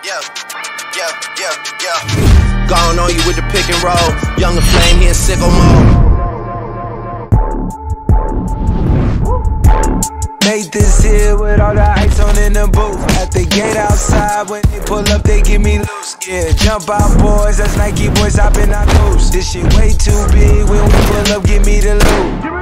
Gone on you with the pick and roll. Younger flame, he in sicko mode. Made this here with all the ice on in the booth. At the gate outside, when they pull up, they give me loose. Yeah, jump out boys, that's Nike boys hopping out loose. This shit way too big, when we pull up, give me the loot.